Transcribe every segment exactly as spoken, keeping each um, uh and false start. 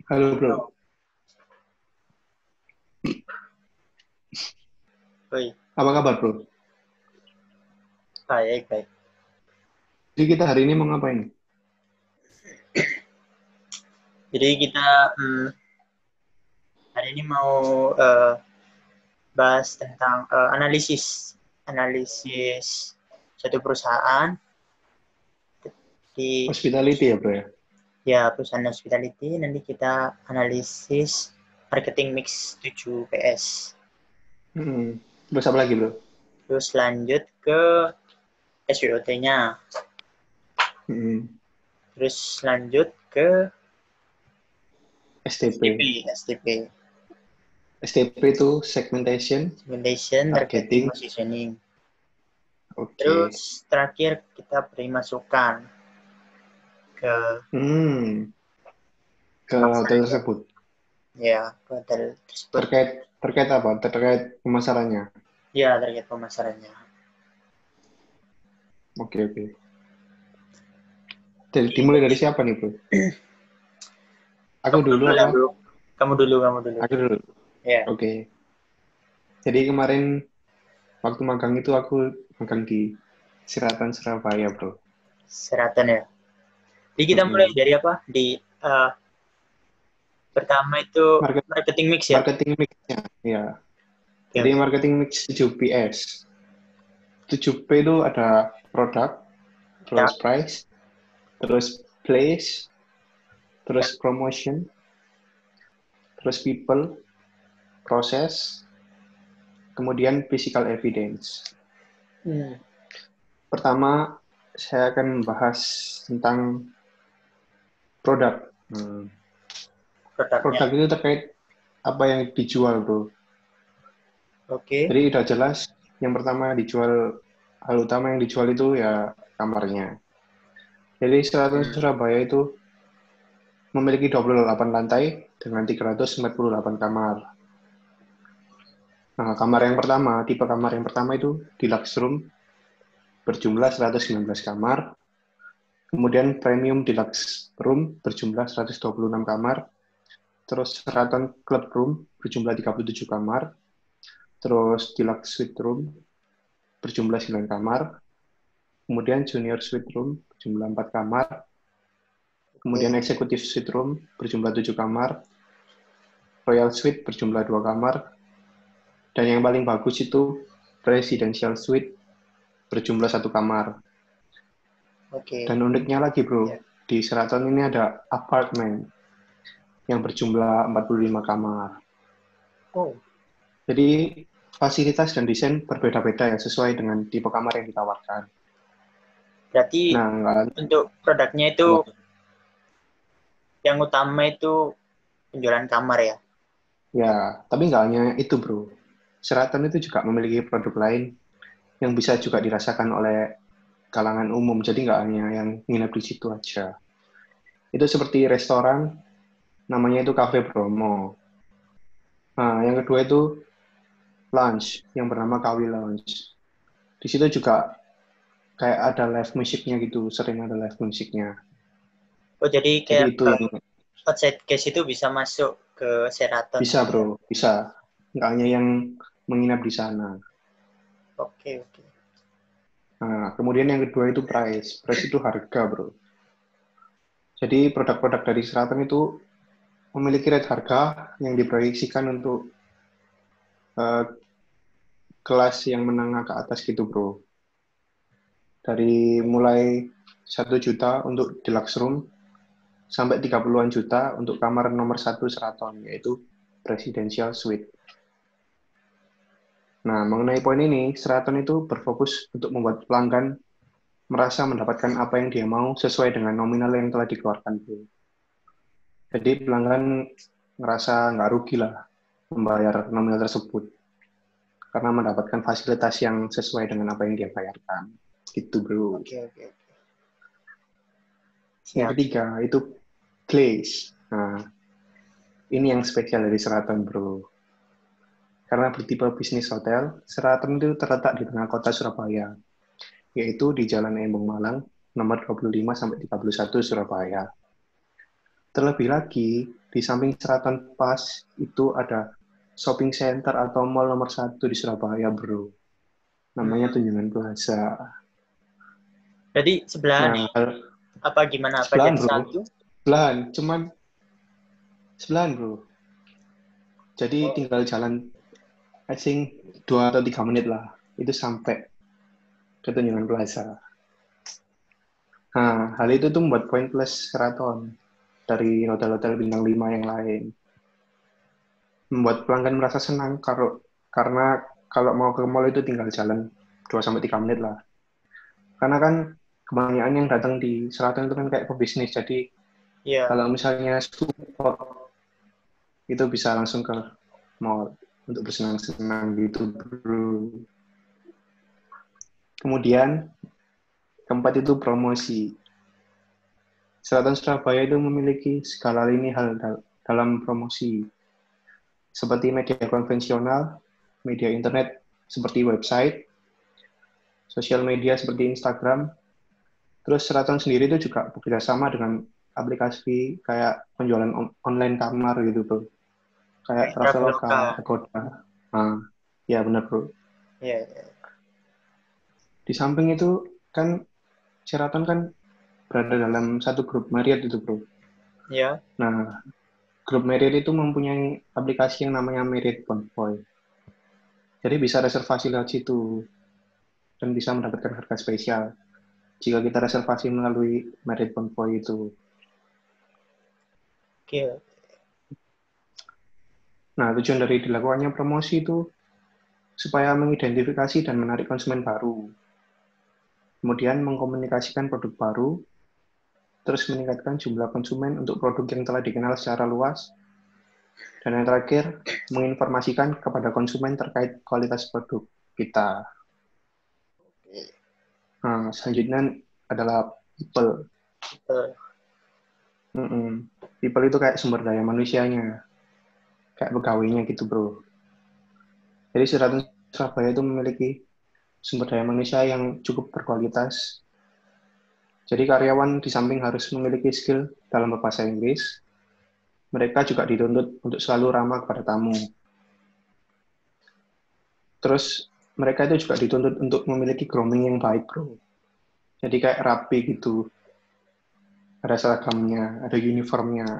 Halo bro, Oi, apa kabar bro? baik, baik. Jadi kita hari ini mau ngapain? Jadi kita hmm, hari ini mau eh, bahas tentang eh, analisis, analisis suatu perusahaan di Hospitality ya bro ya? ya perusahaan hospitality. Nanti kita analisis marketing mix tujuh P S. Hmm. Terus apa lagi bro? Terus lanjut ke S W O T-nya. Hmm. Terus lanjut ke S T S T P. P, S T P, S T P itu segmentation, segmentation, marketing, targeting. positioning. Terus Oke. terakhir kita beri masukan ke Hmm. Ke hotel pemasarannya, tersebut. ya ke hotel tersebut, Terkait terkait apa? Terkait pemasarannya. ya target pemasarannya. Oke oke. Jadi Oke, dimulai dari jadi siapa nih bro? Aku kamu dulu dulu lah apa? bro, kamu dulu, kamu dulu. Aku dulu. Ya, Oke. Jadi kemarin waktu magang itu aku magang di Siratan Surabaya bro. Seratan ya. Jadi kita mulai Mm-mm. dari apa? Di eh, pertama itu Market marketing mix ya. marketing mix-nya ya. Oke, Jadi oke. marketing mix tujuh P S. tujuh P itu ada product, Ya, terus price, terus place, ya. terus promotion, terus people, process, kemudian physical evidence. Hmm, Pertama, saya akan membahas tentang produk. Hmm. produknya. Produk itu terkait apa yang dijual, bro. Oke. Jadi udah jelas, yang pertama dijual, hal utama yang dijual itu ya kamarnya. Jadi Sheraton Hmm, Surabaya itu memiliki dua puluh delapan lantai dengan tiga ratus empat puluh delapan kamar. Nah, kamar yang pertama, tipe kamar yang pertama itu deluxe room berjumlah seratus sembilan belas kamar, kemudian premium deluxe room berjumlah seratus dua puluh enam kamar, terus Sheraton Club Room berjumlah tiga puluh tujuh kamar, terus deluxe suite room berjumlah sembilan kamar, kemudian junior suite room berjumlah empat kamar, kemudian oke. executive suite room berjumlah tujuh kamar, royal suite berjumlah dua kamar, dan yang paling bagus itu presidential suite berjumlah satu kamar. Dan Oke. uniknya lagi bro, Ya. di Sheraton ini ada apartemen yang berjumlah empat puluh lima kamar. Oh, Jadi fasilitas dan desain berbeda-beda ya sesuai dengan tipe kamar yang ditawarkan. berarti Nah, nggak untuk produknya itu apa. yang utama itu penjualan kamar ya. Ya, tapi nggak hanya itu bro. Sheraton itu juga memiliki produk lain yang bisa juga dirasakan oleh kalangan umum. Jadi nggak hanya yang nginep di situ aja. Itu seperti restoran, namanya itu Cafe Bromo. Nah, yang kedua itu lounge yang bernama Kawi Lounge. Di situ juga kayak ada live musiknya gitu, sering ada live musiknya. Oh, jadi Jadi kayak itu uh, yang outside case itu bisa masuk ke Sheraton bisa gitu ya. bro, bisa. Nggak hanya yang menginap di sana. Oke, oke. Nah, kemudian yang kedua itu price. Price itu harga bro. Jadi produk-produk dari Sheraton itu memiliki rate harga yang diproyeksikan untuk uh, kelas yang menengah ke atas gitu bro. Dari mulai satu juta untuk deluxe room sampai tiga puluhan juta untuk kamar nomor satu Sheraton, yaitu presidential suite. Nah, mengenai poin ini, Sheraton itu berfokus untuk membuat pelanggan merasa mendapatkan apa yang dia mau sesuai dengan nominal yang telah dikeluarkan. Jadi pelanggan ngerasa nggak rugi lah membayar nominal tersebut karena mendapatkan fasilitas yang sesuai dengan apa yang dia bayarkan. Gitu bro. Oke, oke, oke. Yang Siap, ketiga siap. itu glaze. Nah, ini yang spesial dari Sheraton bro. Karena bertipe bisnis hotel, Sheraton itu terletak di tengah kota Surabaya, yaitu di Jalan Embong Malang, nomor dua puluh lima sampai tiga puluh satu Surabaya. Terlebih lagi, di samping Seraton Pas itu ada shopping center atau mall nomor satu di Surabaya, bro. Namanya Hmm. Tunjungan Plaza. Jadi sebelahan Nah, ya? Apa gimana? Apa sebelahan, jadi bro. satu? Sebelahan, cuman sebelahan, bro. Jadi Oh, tinggal jalan, I think, dua atau tiga menit lah. Itu sampai ke Tunjungan Plaza. Nah, hal itu tuh membuat poin plus Sheraton dari hotel-hotel bintang lima yang lain. Membuat pelanggan merasa senang kalau karena kalau mau ke mall itu tinggal jalan dua sampai tiga menit lah. Karena kan kebanyakan yang datang di Sheraton itu kan kayak pebisnis. Jadi iya. kalau misalnya support itu bisa langsung ke mall untuk bersenang-senang gitu, bro. Kemudian keempat itu promosi. Sheraton Surabaya itu memiliki segala lini hal dalam promosi, seperti media konvensional, media internet seperti website, sosial media seperti Instagram. Terus Sheraton sendiri itu juga bekerja sama dengan aplikasi kayak penjualan on- online kamar gitu, bro. Kayak Kayak Traveloka, Traveloka. Agoda. Nah, ya benar, bro. Iya, iya. Di samping itu kan Sheraton kan berada dalam satu grup Marriott itu, bro. Iya. Nah, grup Marriott itu mempunyai aplikasi yang namanya Marriott Bonvoy. Jadi bisa reservasi lewat situ dan bisa mendapatkan harga spesial jika kita reservasi melalui Marriott Bonvoy itu. Oke. Nah, tujuan dari dilakukannya promosi itu supaya mengidentifikasi dan menarik konsumen baru. Kemudian mengkomunikasikan produk baru, terus meningkatkan jumlah konsumen untuk produk yang telah dikenal secara luas, dan yang terakhir, menginformasikan kepada konsumen terkait kualitas produk kita. Nah, selanjutnya adalah people. Betul. Mm-mm. People itu kayak sumber daya manusianya, kayak pegawainya gitu, bro. Jadi Sheraton Surabaya itu memiliki sumber daya manusia yang cukup berkualitas. Jadi karyawan di samping harus memiliki skill dalam berbahasa Inggris, mereka juga dituntut untuk selalu ramah kepada tamu. Terus mereka itu juga dituntut untuk memiliki grooming yang baik, bro. Jadi kayak rapi gitu. Ada seragamnya, ada uniformnya.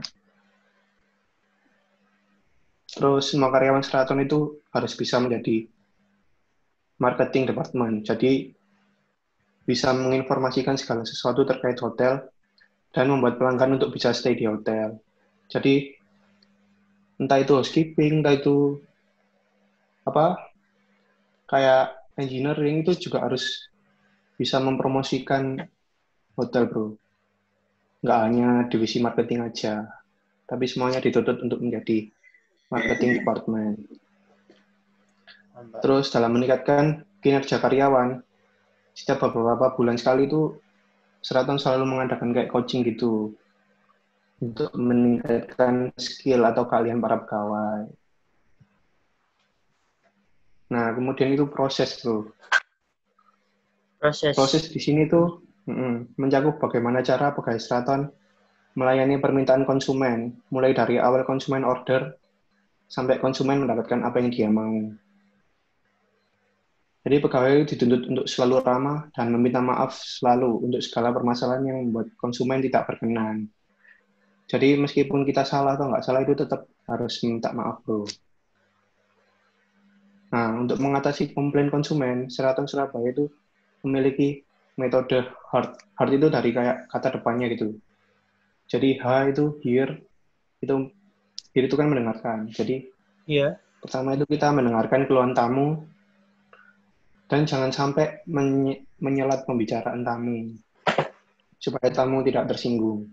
Terus semua karyawan Sheraton itu harus bisa menjadi marketing department. Jadi bisa menginformasikan segala sesuatu terkait hotel dan membuat pelanggan untuk bisa stay di hotel. Jadi entah itu housekeeping, entah itu apa kayak engineering itu juga harus bisa mempromosikan hotel, bro. Nggak hanya divisi marketing aja, tapi semuanya dituntut untuk menjadi marketing department. Mantap. Terus dalam meningkatkan kinerja karyawan, setiap beberapa bulan sekali itu Sheraton selalu mengadakan kayak coaching gitu untuk meningkatkan skill atau keahlian para pegawai. Nah, kemudian itu proses, bro. Proses. Proses di sini tuh mm, mencakup bagaimana cara pegawai Sheraton melayani permintaan konsumen, mulai dari awal konsumen order sampai konsumen mendapatkan apa yang dia mau. Jadi pegawai dituntut untuk selalu ramah dan meminta maaf selalu untuk segala permasalahan yang membuat konsumen tidak berkenan. Jadi meskipun kita salah atau nggak salah itu tetap harus minta maaf, bro. Nah, untuk mengatasi komplain konsumen, Sheraton Surabaya itu memiliki metode HEART. HEART itu dari kayak kata depannya gitu. Jadi H itu hear, itu hear itu kan mendengarkan. Jadi Iya. pertama itu kita mendengarkan keluhan tamu dan jangan sampai menye- menyelat pembicaraan tamu supaya tamu tidak tersinggung.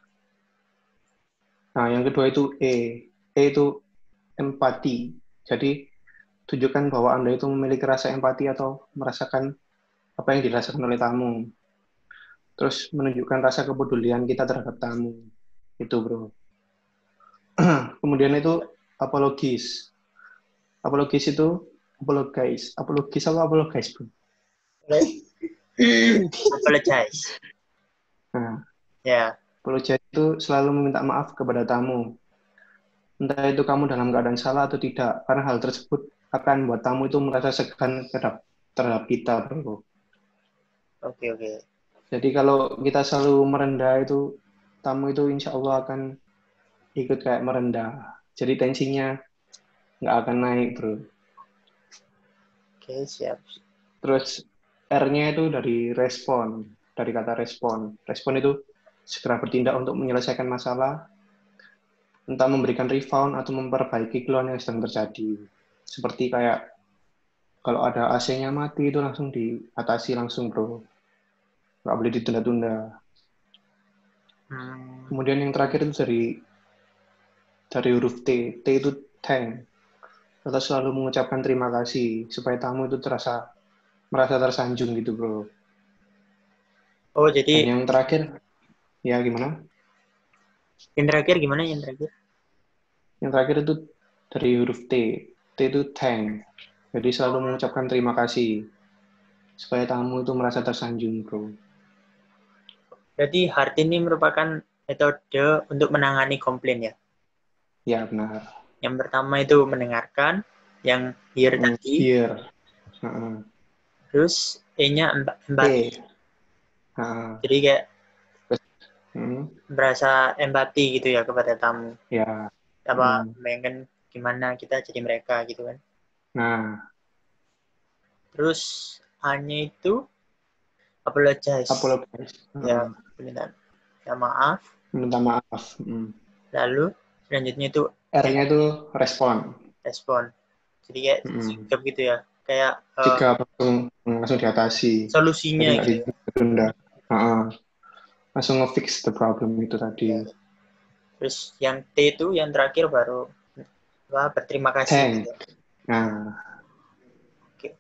Nah, yang kedua itu E. E itu empati. Jadi tunjukkan bahwa Anda itu memiliki rasa empati atau merasakan apa yang dirasakan oleh tamu. Terus menunjukkan rasa kepedulian kita terhadap tamu. Itu, bro. Kemudian itu apologis. Apologis itu apologize. Apologis apa apologize, bro? Apologize. Nah, Ya. Apologize itu selalu meminta maaf kepada tamu. Entah itu kamu dalam keadaan salah atau tidak, karena hal tersebut akan membuat tamu itu merasa segan terhadap, terhadap kita, bro. Oke, oke. Jadi kalau kita selalu merendah itu, tamu itu insya Allah akan ikut kayak merendah. Jadi tensinya nggak akan naik, bro. Oke, siap. Terus R-nya itu dari respon, dari kata respon. Respon itu segera bertindak untuk menyelesaikan masalah, entah memberikan refund atau memperbaiki keluhan yang sedang terjadi. Seperti kayak kalau ada A C-nya mati itu langsung diatasi langsung, bro. Nggak boleh ditunda-tunda. Hmm, Kemudian yang terakhir itu dari dari huruf T. T itu thank. Kita selalu mengucapkan terima kasih supaya tamu itu terasa merasa tersanjung gitu, bro. Oh, Dan jadi yang terakhir, ya gimana? yang terakhir gimana yang terakhir? Yang terakhir itu dari huruf T. T itu thank. Jadi selalu Oh, mengucapkan terima kasih supaya tamu itu merasa tersanjung, bro. berarti hard ini merupakan metode untuk menangani komplain ya. Ya, benar. Yang pertama itu mendengarkan, yang hear Mm, tadi, here. Uh, terus E-nya empati. T. Uh, Jadi kayak mm, berasa empati gitu ya kepada tamu. ya. Apa Mm. bayangkan gimana kita jadi mereka gitu kan. Nah, Terus A-nya itu apologize. apologize. Ya, Uh, permintaan ya, maaf. minta maaf. Mm. Lalu selanjutnya itu R-nya itu respon. respon. Jadi kayak Mm. sikap gitu ya. Kayak uh, Jika langsung langsung diatasi, jadi solusinya nggak gitu ya. ditunda. Uh, langsung nge-fix the problem itu tadi. Ya. Terus yang T itu yang terakhir baru apa, berterima kasih Thank. gitu. Nah, Oke.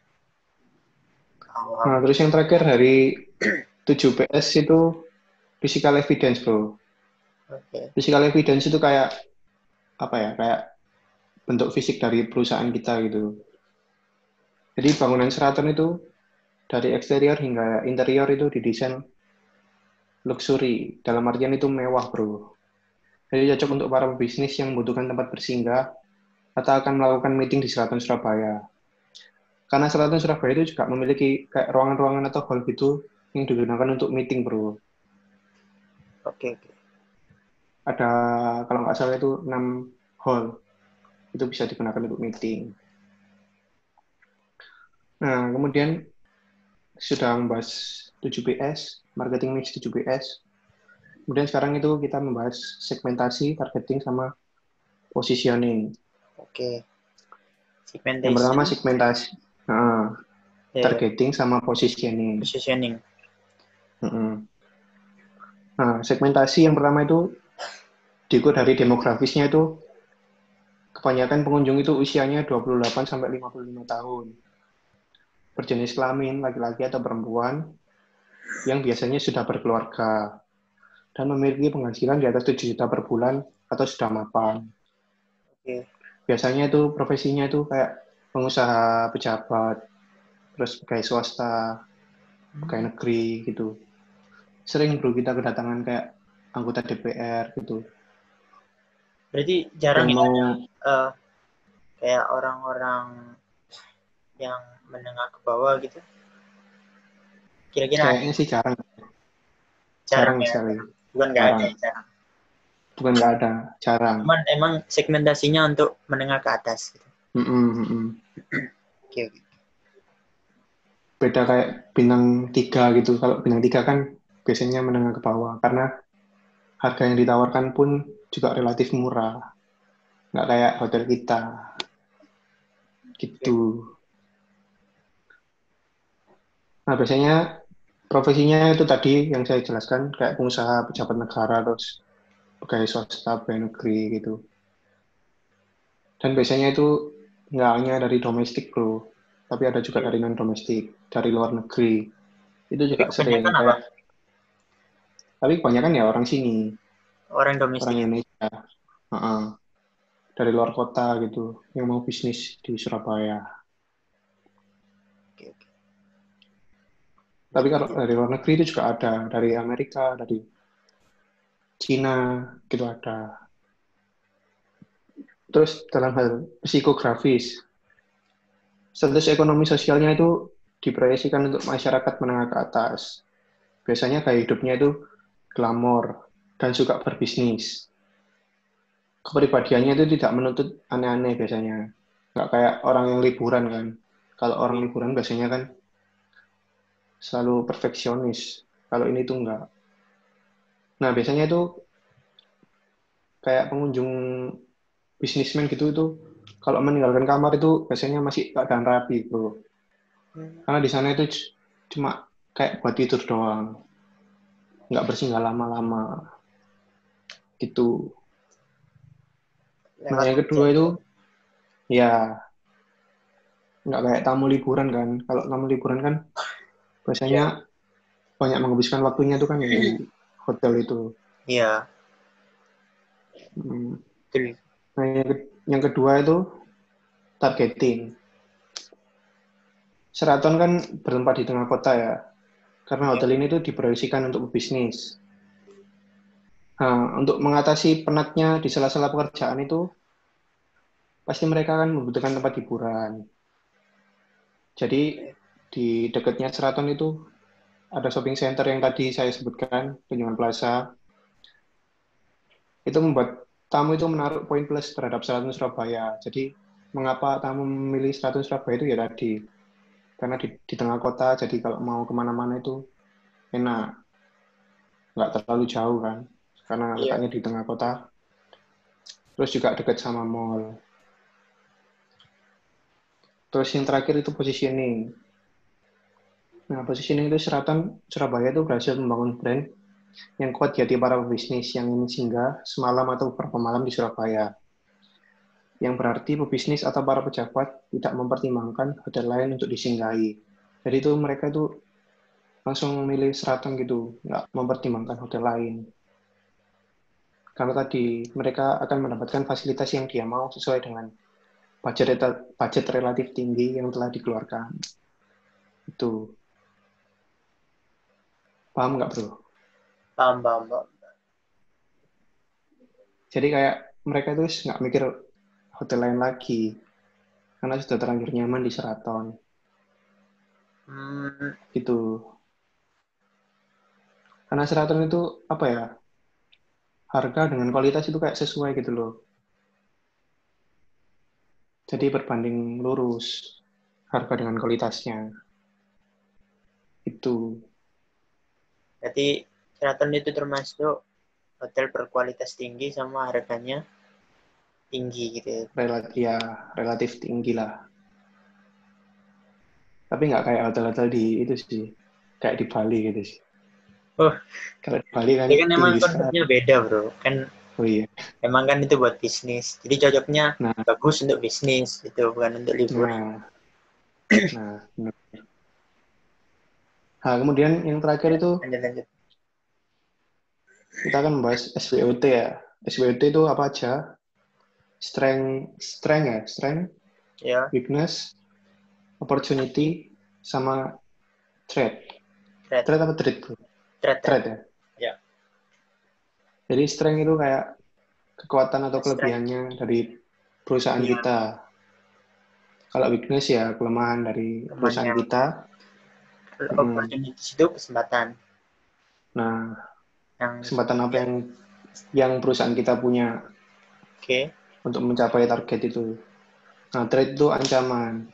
nah, Paham. terus yang terakhir dari tujuh P S itu physical evidence, bro. Oke. Physical evidence itu kayak apa ya? Kayak bentuk fisik dari perusahaan kita gitu. Jadi bangunan Sheraton itu dari eksterior hingga interior itu didesain luxury. Dalam artian itu mewah, bro. Jadi cocok untuk para pebisnis yang membutuhkan tempat bersinggah atau akan melakukan meeting di Sheraton Surabaya. Karena Sheraton Surabaya itu juga memiliki kayak ruangan-ruangan atau hall gitu yang digunakan untuk meeting, bro. Oke, oke. Ada kalau nggak salah itu enam hall itu bisa digunakan untuk meeting. Nah, kemudian sudah membahas tujuh P S, marketing mix tujuh P S. Kemudian sekarang itu kita membahas segmentasi, targeting, sama positioning. Oke. Yang pertama Segmentation, segmentasi, nah, ya, targeting sama positioning. positioning. Nah, segmentasi yang pertama itu diikut dari demografisnya itu kebanyakan pengunjung itu usianya dua puluh delapan sampai lima puluh lima tahun. Berjenis kelamin laki-laki atau perempuan yang biasanya sudah berkeluarga dan memiliki penghasilan di atas tujuh juta per bulan atau sudah mapan. Oke. Biasanya itu profesinya itu kayak pengusaha pejabat, terus pegawai swasta, pegawai negeri gitu. Sering bro kita kedatangan kayak anggota D P R gitu Berarti jarang yang ya mau uh, kayak orang-orang yang menengah ke bawah gitu. Kira-kira ada? kayaknya sih jarang, Jarang jarang ya. sekali, Bukan nggak ada jarang. ya, jarang. Bukan nggak ada, jarang. Cuman emang segmentasinya untuk menengah ke atas gitu. Mm-mm, mm-mm. Oke, oke. Beda kayak bintang tiga gitu. Kalau bintang tiga kan biasanya menengah ke bawah karena harga yang ditawarkan pun juga relatif murah, nggak kayak hotel kita gitu. Nah biasanya profesinya itu tadi yang saya jelaskan kayak pengusaha, pejabat negara, terus pegawai swasta, pegawai negeri gitu. Dan biasanya itu nggak hanya dari domestik bro, tapi ada juga Oke. dari non domestik, dari luar negeri. Itu Tapi juga sering kebanyakan apa? kayak, tapi kebanyakan ya orang sini, Orang orang domestik. Indonesia. Uh-uh. Dari luar kota gitu yang mau bisnis di Surabaya. Oke, oke. Tapi kalau Berarti dari luar negeri itu juga ada dari Amerika, dari Cina gitu ada. Terus dalam hal psikografis, status ekonomi sosialnya itu diproyeksikan untuk masyarakat menengah ke atas. Biasanya gaya hidupnya itu glamor dan suka berbisnis. Kepribadiannya itu tidak menuntut aneh-aneh biasanya. Nggak kayak orang yang liburan kan. Kalau orang liburan biasanya kan selalu perfeksionis. Kalau ini tuh enggak. Nah, biasanya itu kayak pengunjung bisnismen gitu itu kalau meninggalkan kamar itu biasanya masih keadaan rapi, bro. Karena di sana itu cuma kayak buat tidur doang. Nggak bersinggah lama-lama. Gitu. Nah, Lewat yang kedua itu ya nggak kayak tamu liburan kan. Kalau tamu liburan kan biasanya ya. banyak menghabiskan waktunya tuh kan di hotel itu. Iya. Hmm. Betul. Nah, yang, ke- yang kedua itu targeting. Sheraton kan bertempat di tengah kota ya, karena Ya. hotel ini tuh diproyeksikan untuk bisnis. Nah, untuk mengatasi penatnya di sela-sela pekerjaan itu, pasti mereka kan membutuhkan tempat hiburan. Jadi di dekatnya Sheraton itu ada shopping center yang tadi saya sebutkan, Tunjungan Plaza. Itu membuat tamu itu menaruh poin plus terhadap Sheraton Surabaya. Jadi mengapa tamu memilih Sheraton Surabaya itu ya tadi, karena di, di tengah kota, jadi kalau mau kemana-mana itu enak, nggak terlalu jauh kan, karena Iya. letaknya di tengah kota. Terus juga dekat sama mall. Terus yang terakhir itu positioning. Nah, positioning itu Sheraton Surabaya itu berhasil membangun brand yang kuat di hati para pebisnis yang ingin singgah semalam atau beberapa malam di Surabaya. Yang berarti pebisnis atau para pejabat tidak mempertimbangkan hotel lain untuk disinggahi. Jadi itu mereka itu langsung memilih Sheraton gitu, nggak mempertimbangkan hotel lain. Karena tadi mereka akan mendapatkan fasilitas yang dia mau sesuai dengan budget budget relatif tinggi yang telah dikeluarkan. Itu. Paham nggak, bro? Paham, paham, paham. Jadi kayak mereka itu nggak mikir hotel lain lagi. Karena sudah terlanjur nyaman di Sheraton. Hmm, Gitu. Karena Sheraton itu, apa ya, harga dengan kualitas itu kayak sesuai gitu loh. Jadi berbanding lurus harga dengan kualitasnya. Itu. berarti Sheraton itu termasuk hotel berkualitas tinggi sama harganya tinggi gitu ya. Relatif, ya, relatif tinggi lah. Tapi nggak kayak hotel-hotel di itu sih. Kayak di Bali gitu sih. Oh, Kalau di Bali kan ini kan emang tinggi konsepnya sekali. beda, bro. Kan Oh iya. emang kan itu buat bisnis. Jadi cocoknya Nah, bagus untuk bisnis, itu bukan untuk liburan. nah, nah. Benar. Nah, kemudian yang terakhir Ya, itu lanjut, lanjut. kita akan membahas S W O T ya. S W O T itu apa aja? Strength, strength ya, strength, Ya, weakness, opportunity, sama threat. thread, Threat apa threat, bro? thread, thread. Threat ya. Ya, Jadi strength itu kayak kekuatan atau strength. kelebihannya dari perusahaan Ya, kita. Kalau weakness ya kelemahan dari perusahaan temannya. kita. Hmm. Opportunities itu kesempatan Nah, yang kesempatan apa ya, yang yang perusahaan kita punya oke. Okay. untuk mencapai target itu. Nah, threat itu ancaman.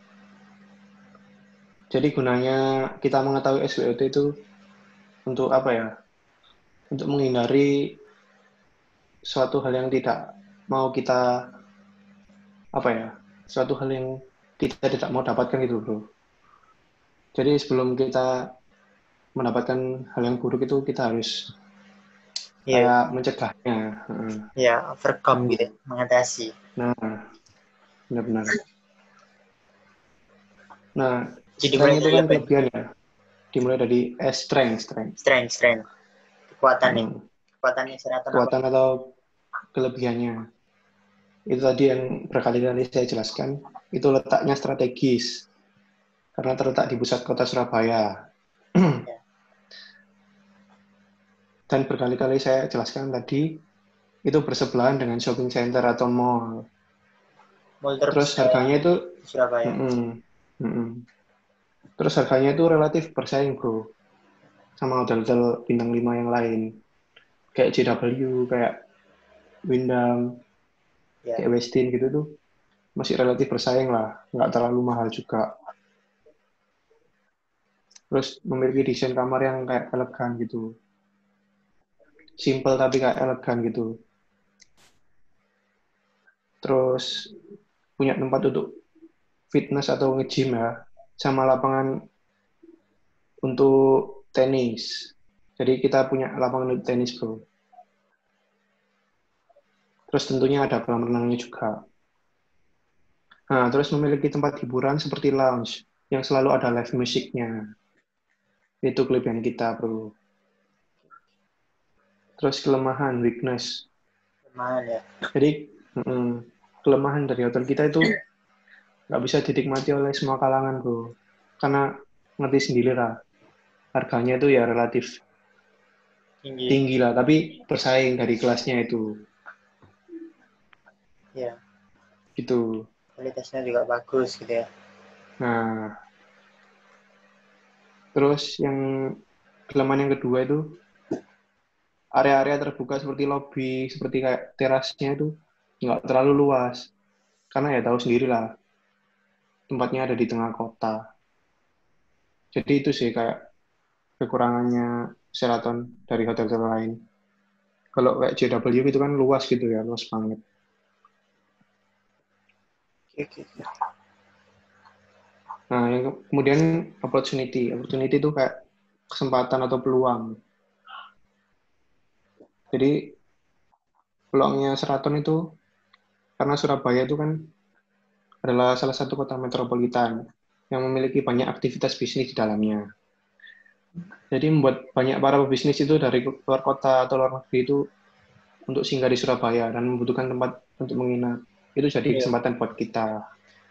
Jadi gunanya kita mengetahui S W O T itu untuk apa ya? Untuk menghindari suatu hal yang tidak mau kita apa ya? Suatu hal yang kita tidak mau dapatkan itu, bro. Jadi sebelum kita mendapatkan hal yang buruk itu kita harus Iya, kayak mencegahnya. Heeh. ya overcome Itu. gitu, mengatasi. Nah, benar-benar. Nah, Jadi mulai strength itu dari kan apa ini? kelebihan ya. Dimulai dari eh, strength, strength. Strength, strength, kekuatan nih, Hmm. kekuatannya Sheraton apa? Kekuatan atau kelebihannya. Itu tadi yang berkali-kali saya jelaskan. Itu letaknya strategis. Karena terletak di pusat kota Surabaya. Ya. Dan berkali-kali saya jelaskan tadi, itu bersebelahan dengan shopping center atau mall. Mall Terus terbesar harganya itu, di Surabaya. mm-mm, mm-mm. Terus harganya itu relatif bersaing bro, sama hotel-hotel bintang lima yang lain. Kayak J W, kayak Wyndham, Ya. kayak Westin gitu tuh. Masih relatif bersaing lah, nggak terlalu mahal juga. Terus memiliki desain kamar yang kayak elegan gitu. Simple tapi kayak elegan gitu. Terus punya tempat untuk fitness atau nge-gym ya. Sama lapangan untuk tenis. Jadi kita punya lapangan untuk tenis bro. Terus tentunya ada kolam renangnya juga. Nah, terus memiliki tempat hiburan seperti lounge yang selalu ada live musiknya. Itu kelebihan kita bro. Terus kelemahan, weakness. Lumayan ya. Jadi mm, kelemahan dari hotel kita itu nggak bisa dinikmati oleh semua kalangan bro. Karena ngerti sendiri lah, harganya itu ya relatif Tinggi. tinggi lah, tapi bersaing dari kelasnya itu. Ya. Gitu. Kualitasnya juga bagus gitu ya. Nah, terus yang kelemahan yang kedua itu area-area terbuka seperti lobby, seperti kayak terasnya itu nggak terlalu luas. Karena ya tahu sendiri lah, tempatnya ada di tengah kota. Jadi itu sih kayak kekurangannya Sheraton dari hotel-hotel lain. Kalau kayak J W itu kan luas gitu ya, luas banget. Oke, oke, oke. Nah, yang kemudian opportunity. Opportunity itu kayak kesempatan atau peluang. Jadi peluangnya Sheraton itu, karena Surabaya itu kan adalah salah satu kota metropolitan yang memiliki banyak aktivitas bisnis di dalamnya. Jadi membuat banyak para pebisnis itu dari luar kota atau luar negeri itu untuk singgah di Surabaya dan membutuhkan tempat untuk menginap. Itu jadi Iya. kesempatan buat kita.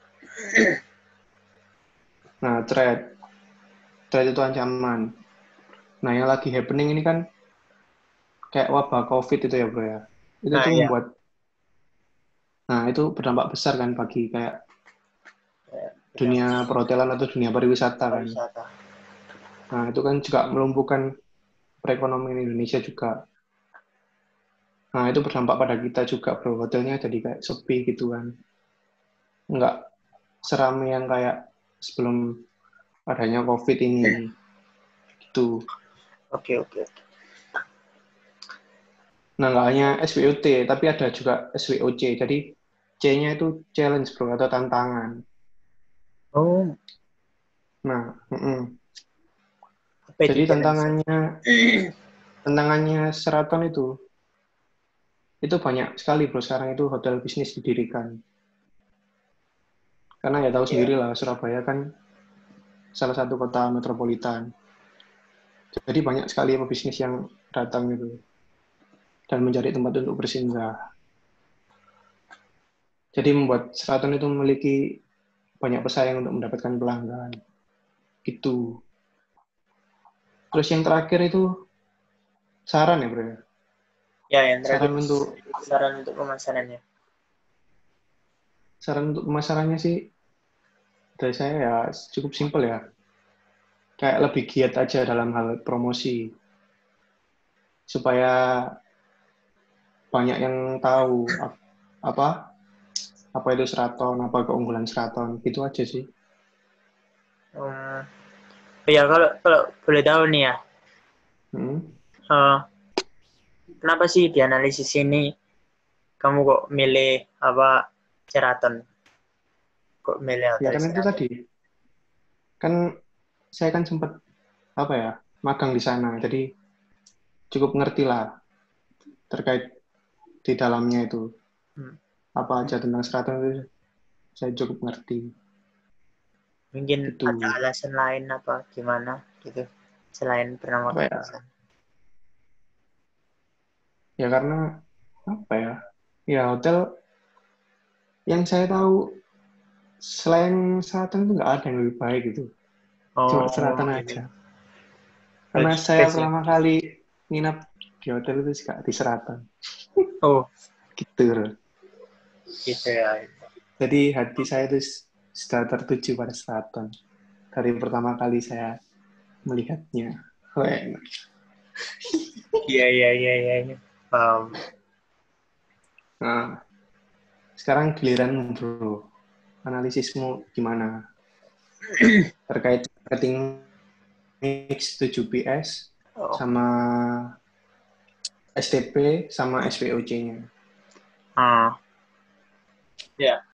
Nah, trade. Trade itu ancaman. Nah, yang lagi happening ini kan kayak wabah COVID itu ya, bro ya. Itu Nah, tuh ya. membuat, nah itu berdampak besar kan bagi kayak Ya, bidang dunia perhotelan atau dunia pariwisata kan. pariwisata. Nah, itu kan juga melumpuhkan perekonomian Indonesia juga. Nah, itu berdampak pada kita juga, bro. Hotelnya jadi kayak sepi gitu kan. Nggak seramai yang kayak sebelum adanya COVID ini. Gitu. Oke, oke, oke. Nah, nggak hanya S W O T, tapi ada juga S W O C. Jadi, C-nya itu challenge, bro, atau tantangan. Oh, Nah, mm-mm. apa itu Jadi challenge? tantangannya, tantangannya Sheraton itu, itu banyak sekali, bro. Sekarang itu hotel bisnis didirikan. Karena ya tahu Ya. sendiri lah, Surabaya kan salah satu kota metropolitan. Jadi banyak sekali pebisnis yang datang gitu dan mencari tempat untuk bersinggah. Jadi membuat Sheraton itu memiliki banyak pesaing untuk mendapatkan pelanggan. Gitu. Terus yang terakhir itu saran ya, bro. Ya, yang terakhir Saran untuk saran untuk pemasarannya. saran untuk pemasarannya sih dari saya ya cukup simpel ya. Kayak lebih giat aja dalam hal promosi supaya banyak yang tahu apa apa itu Sheraton, apa keunggulan Sheraton, gitu aja sih. Um, ya kalau kalau boleh tahu nih ya, Hmm. uh, kenapa sih di analisis ini kamu kok milih apa Sheraton? Kok milih Ya hotel kan itu Sheraton? tadi, kan saya kan sempat apa ya magang di sana, jadi cukup ngerti lah terkait di dalamnya itu Hmm. apa aja tentang Sheraton itu saya cukup ngerti Mungkin ada gitu. alasan lain apa gimana gitu selain pernah Apa makan ya? di sana. Ya karena apa ya? Ya hotel yang saya tahu selain Sheraton itu nggak ada yang lebih baik gitu. Cuma Oh Sheraton gitu. aja. Karena Berarti saya spesial. pertama kali nginap Di hotel itu juga di Seraton. Oh, Gitu, bro. gitu ya. Jadi hati saya itu sudah tertuju pada Seraton. Dari pertama kali saya melihatnya. Wah, Iya, iya, iya, iya. iya. Paham. nah, sekarang giliran bro. Analisismu gimana? Terkait rating mix tujuh P S Oh. sama S T P sama S P O C-nya. Ah. Ya.